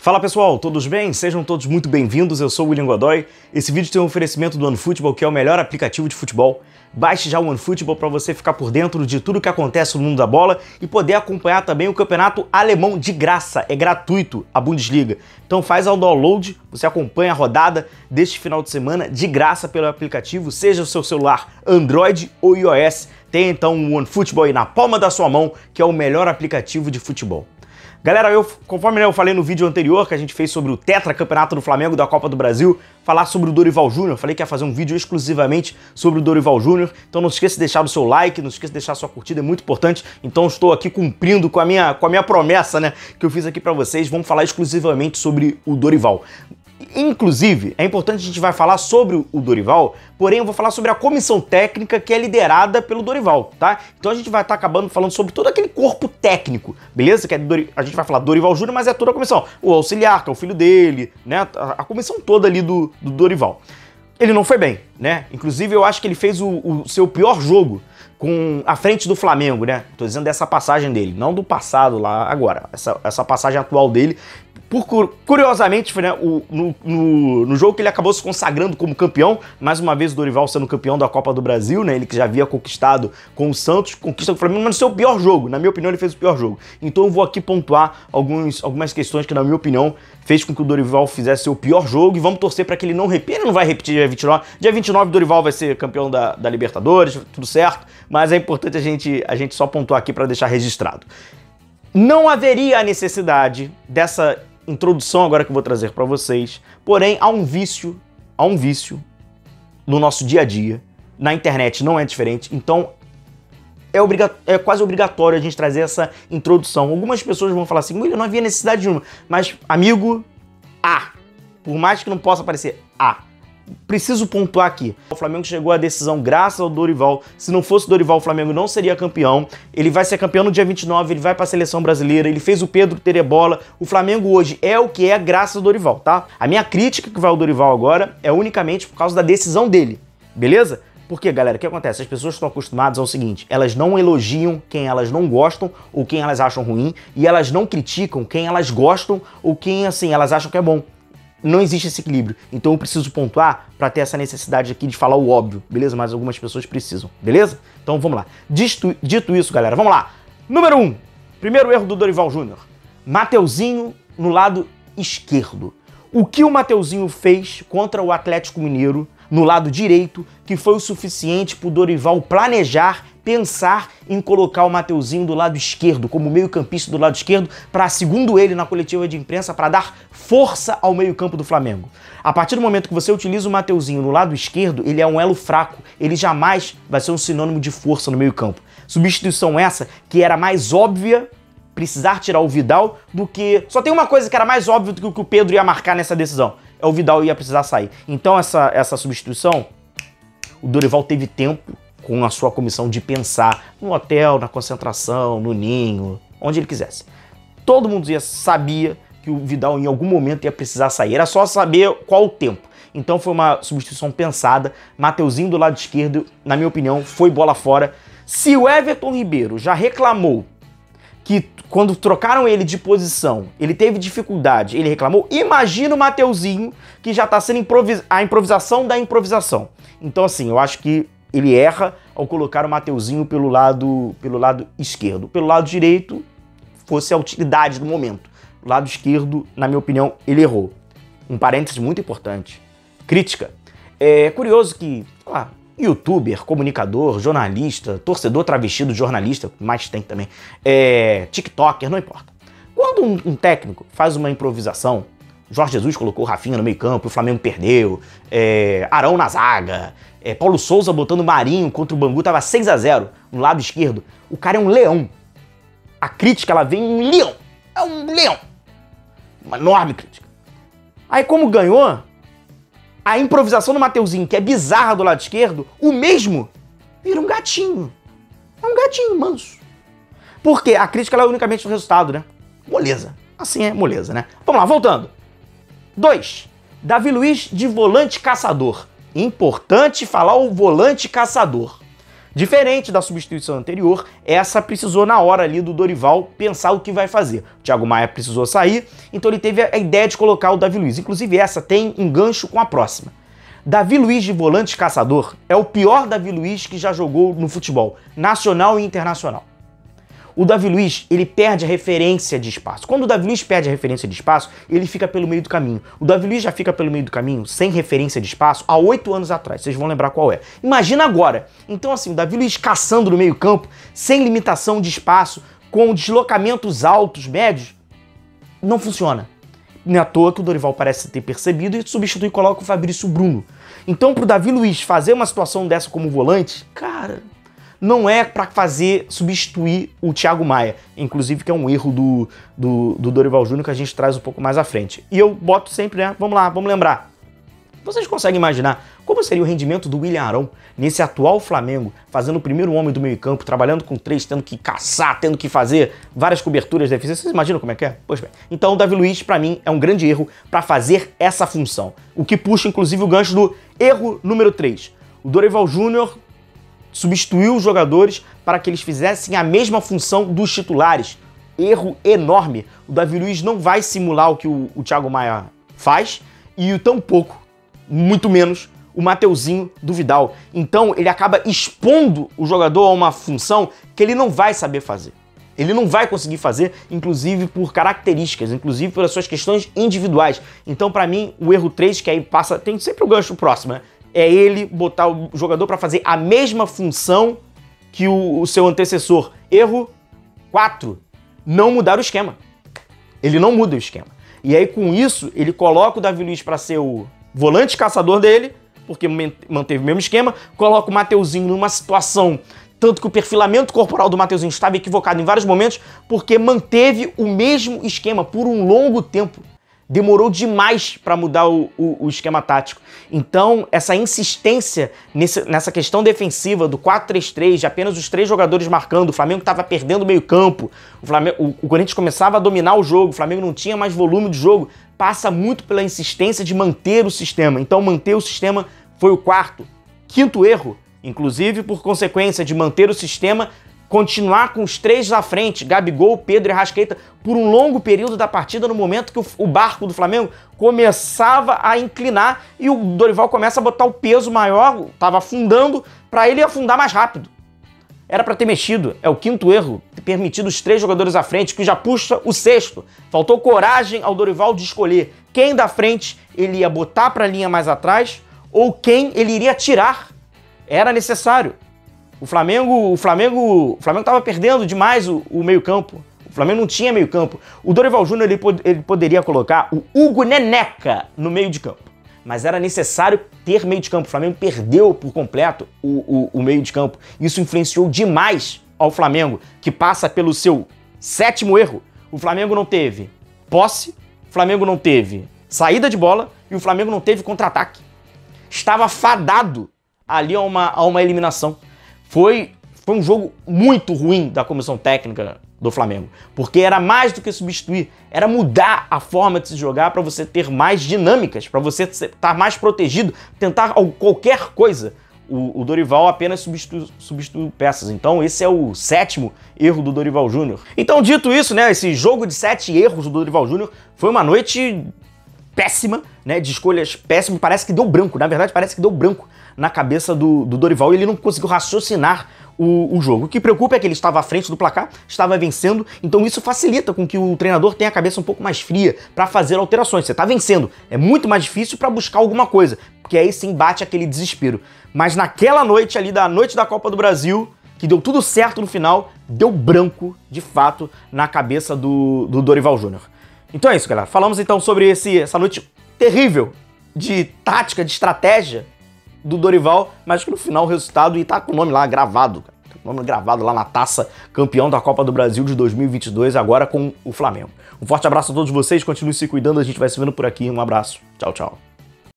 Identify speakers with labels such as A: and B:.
A: Fala pessoal, todos bem? Sejam todos muito bem-vindos, eu sou o William Godoy. Esse vídeo tem um oferecimento do OneFootball, que é o melhor aplicativo de futebol. Baixe já o OneFootball para você ficar por dentro de tudo que acontece no mundo da bola e poder acompanhar também o campeonato alemão de graça, é gratuito, a Bundesliga. Então faz o download, você acompanha a rodada deste final de semana de graça pelo aplicativo, seja o seu celular Android ou iOS. Tem então o OneFootball aí na palma da sua mão, que é o melhor aplicativo de futebol. Galera, conforme eu falei no vídeo anterior que a gente fez sobre o tetracampeonato do Flamengo da Copa do Brasil, falar sobre o Dorival Júnior, falei que ia fazer um vídeo exclusivamente sobre o Dorival Júnior, então não esqueça de deixar o seu like, não esqueça de deixar a sua curtida, é muito importante. Então estou aqui cumprindo com a minha promessa, né, que eu fiz aqui pra vocês. Vamos falar exclusivamente sobre o Dorival. Inclusive, é importante, a gente vai falar sobre o Dorival, porém eu vou falar sobre a comissão técnica que é liderada pelo Dorival, tá? Então a gente vai estar acabando falando sobre todo aquele corpo técnico, beleza? Que é a gente vai falar Dorival Júnior, mas é toda a comissão. O auxiliar, que é o filho dele, né? A comissão toda ali do Dorival. Ele não foi bem, né? Inclusive eu acho que ele fez o seu pior jogo à frente do Flamengo, né? Tô dizendo dessa passagem dele, não do passado lá agora, essa passagem atual dele. Curiosamente, foi, né, no jogo que ele acabou se consagrando como campeão, mais uma vez o Dorival sendo campeão da Copa do Brasil, né, ele que já havia conquistado com o Santos, conquista com o Flamengo, mas no seu pior jogo, na minha opinião ele fez o pior jogo. Então eu vou aqui pontuar algumas questões que na minha opinião fez com que o Dorival fizesse seu pior jogo e vamos torcer para que ele não repita. Ele não vai repetir dia 29, dia 29 o Dorival vai ser campeão da Libertadores, tudo certo, mas é importante a gente só pontuar aqui para deixar registrado. Não haveria a necessidade dessa introdução agora que eu vou trazer para vocês, porém há um vício no nosso dia a dia, na internet não é diferente, então é quase obrigatório a gente trazer essa introdução. Algumas pessoas vão falar assim, William, não havia necessidade nenhuma, mas amigo, por mais que não possa parecer, preciso pontuar aqui. O Flamengo chegou à decisão graças ao Dorival. Se não fosse o Dorival, o Flamengo não seria campeão. Ele vai ser campeão no dia 29, ele vai para a seleção brasileira, ele fez o Pedro ter bola. O Flamengo hoje é o que é graças ao Dorival, tá? A minha crítica que vai ao Dorival agora é unicamente por causa da decisão dele, beleza? Porque, galera, o que acontece? As pessoas estão acostumadas ao seguinte, elas não elogiam quem elas não gostam ou quem elas acham ruim, e elas não criticam quem elas gostam ou quem, assim, elas acham que é bom. Não existe esse equilíbrio, então eu preciso pontuar para ter essa necessidade aqui de falar o óbvio, beleza? Mas algumas pessoas precisam, beleza? Então vamos lá. Dito isso, galera, vamos lá. Número 1, primeiro erro do Dorival Júnior. Mateuzinho no lado esquerdo. O que o Mateuzinho fez contra o Atlético Mineiro no lado direito que foi o suficiente para o Dorival planejar, pensar em colocar o Mateuzinho do lado esquerdo, como meio-campista do lado esquerdo, para, segundo ele, na coletiva de imprensa, para dar força ao meio-campo do Flamengo. A partir do momento que você utiliza o Mateuzinho no lado esquerdo, ele é um elo fraco, ele jamais vai ser um sinônimo de força no meio-campo. Substituição essa que era mais óbvia, precisar tirar o Vidal, do que... Só tem uma coisa que era mais óbvia do que o que o Pedro ia marcar nessa decisão, é o Vidal ia precisar sair. Então essa substituição, o Dorival teve tempo com a sua comissão de pensar no hotel, na concentração, no ninho, onde ele quisesse. Todo mundo sabia que o Vidal em algum momento ia precisar sair, era só saber qual o tempo. Então foi uma substituição pensada, Mateuzinho do lado esquerdo, na minha opinião, foi bola fora. Se o Everton Ribeiro já reclamou que quando trocaram ele de posição, ele teve dificuldade, ele reclamou, imagina o Mateuzinho, que já tá sendo a improvisação da improvisação. Então assim, eu acho que ele erra ao colocar o Mateuzinho pelo lado esquerdo. Pelo lado direito, fosse a utilidade do momento. O lado esquerdo, na minha opinião, ele errou. Um parênteses muito importante. Crítica. É curioso que, sei lá, youtuber, comunicador, jornalista, torcedor travestido de jornalista, mais tem também, tiktoker, não importa. Quando um técnico faz uma improvisação, Jorge Jesus colocou o Rafinha no meio campo, o Flamengo perdeu, Arão na zaga, Paulo Souza botando o Marinho contra o Bangu, tava 6-0 no lado esquerdo. O cara é um leão. A crítica, ela vem um leão. É um leão. Uma enorme crítica. Aí como ganhou, a improvisação do Mateuzinho, que é bizarra do lado esquerdo, o mesmo vira um gatinho. É um gatinho manso. Porque a crítica ela é unicamente o resultado, né? Moleza. Assim é moleza, né? Vamos lá, voltando. 2. Davi Luiz de volante caçador. Importante falar o volante caçador. Diferente da substituição anterior, essa precisou na hora ali do Dorival pensar o que vai fazer. O Thiago Maia precisou sair, então ele teve a ideia de colocar o Davi Luiz. Inclusive essa tem um gancho com a próxima. Davi Luiz de volante caçador é o pior Davi Luiz que já jogou no futebol, nacional e internacional. O Davi Luiz, ele perde a referência de espaço. Quando o Davi Luiz perde a referência de espaço, ele fica pelo meio do caminho. O Davi Luiz já fica pelo meio do caminho, sem referência de espaço, há 8 anos atrás. Vocês vão lembrar qual é. Imagina agora. Então assim, o Davi Luiz caçando no meio campo, sem limitação de espaço, com deslocamentos altos, médios, não funciona. Não é à toa que o Dorival parece ter percebido e substitui e coloca o Fabrício Bruno. Então pro Davi Luiz fazer uma situação dessa como volante, cara, não é para substituir o Thiago Maia, inclusive que é um erro do Dorival Júnior que a gente traz um pouco mais à frente. E eu boto sempre, né, vamos lá, vamos lembrar. Vocês conseguem imaginar como seria o rendimento do William Arão nesse atual Flamengo, fazendo o primeiro homem do meio campo, trabalhando com 3, tendo que caçar, tendo que fazer várias coberturas de defesa? Vocês imaginam como é que é? Pois bem. Então o Davi Luiz, para mim, é um grande erro para fazer essa função. O que puxa, inclusive, o gancho do erro número 3. O Dorival Júnior substituiu os jogadores para que eles fizessem a mesma função dos titulares. Erro enorme. O Davi Luiz não vai simular o que o Thiago Maia faz e tampouco, muito menos, o Mateuzinho do Vidal. Então ele acaba expondo o jogador a uma função que ele não vai saber fazer. Ele não vai conseguir fazer, inclusive por características, inclusive pelas suas questões individuais. Então, para mim, o erro 3, que aí passa, tem sempre o gancho próximo, né? É ele botar o jogador para fazer a mesma função que o seu antecessor. Erro 4, não mudar o esquema. Ele não muda o esquema. E aí, com isso, ele coloca o Davi Luiz para ser o volante caçador dele, porque manteve o mesmo esquema, coloca o Mateuzinho numa situação, tanto que o perfilamento corporal do Mateuzinho estava equivocado em vários momentos, porque manteve o mesmo esquema por um longo tempo. Demorou demais para mudar o esquema tático. Então, essa insistência nessa questão defensiva do 4-3-3, de apenas os 3 jogadores marcando, o Flamengo estava perdendo o meio campo, o Corinthians começava a dominar o jogo, o Flamengo não tinha mais volume de jogo, passa muito pela insistência de manter o sistema. Então, manter o sistema foi o 4º. 5º erro, inclusive por consequência de manter o sistema, continuar com os 3 à frente, Gabigol, Pedro e Arrascaeta, por um longo período da partida, no momento que o barco do Flamengo começava a inclinar e o Dorival começa a botar o peso maior, estava afundando, para ele afundar mais rápido. Era para ter mexido, é o 5º erro, ter permitido os 3 jogadores à frente, que já puxa o 6º. Faltou coragem ao Dorival de escolher quem da frente ele ia botar para a linha mais atrás ou quem ele iria tirar. Era necessário. O Flamengo estava perdendo demais o meio-campo. O Flamengo não tinha meio-campo. O Dorival Júnior ele poderia colocar o Hugo Neneca no meio de campo. Mas era necessário ter meio de campo. O Flamengo perdeu por completo o meio de campo. Isso influenciou demais ao Flamengo, que passa pelo seu 7º erro. O Flamengo não teve posse, o Flamengo não teve saída de bola e o Flamengo não teve contra-ataque. Estava fadado ali a uma eliminação. Foi um jogo muito ruim da comissão técnica do Flamengo, porque era mais do que substituir, era mudar a forma de se jogar para você ter mais dinâmicas, para você estar mais protegido, tentar qualquer coisa. O Dorival apenas substituiu peças. Então esse é o 7º erro do Dorival Júnior. Então, dito isso, né, esse jogo de 7 erros do Dorival Júnior foi uma noite péssima, né, de escolhas péssimas. Parece que deu branco, na verdade parece que deu branco na cabeça do Dorival e ele não conseguiu raciocinar o jogo. O que preocupa é que ele estava à frente do placar, estava vencendo, então isso facilita com que o treinador tenha a cabeça um pouco mais fria para fazer alterações. Você está vencendo, é muito mais difícil para buscar alguma coisa, porque aí sim bate aquele desespero. Mas naquela noite ali, da noite da Copa do Brasil, que deu tudo certo no final, deu branco, de fato, na cabeça do Dorival Júnior. Então é isso, galera. Falamos então sobre essa noite terrível de tática, de estratégia do Dorival, mas que no final o resultado, e tá com o nome lá gravado, cara. O nome gravado lá na taça, campeão da Copa do Brasil de 2022, agora com o Flamengo. Um forte abraço a todos vocês, continue se cuidando, a gente vai se vendo por aqui, um abraço, tchau, tchau.